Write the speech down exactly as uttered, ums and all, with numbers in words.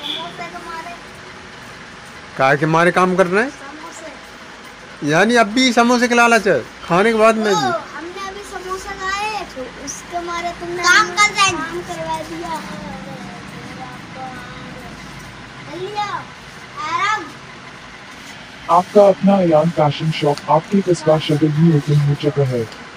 काय के मारे काम कर रहे हैं? यानी अब भी समोसे के लालच है, खाने के बाद में भी। हमने अभी समोसा खाए तो उसके मारे तुमने काम कर काम करवा दिया। आपका अपना अयान फैशन शॉप आपके कस्बा शगल में ओपन हो चुका है।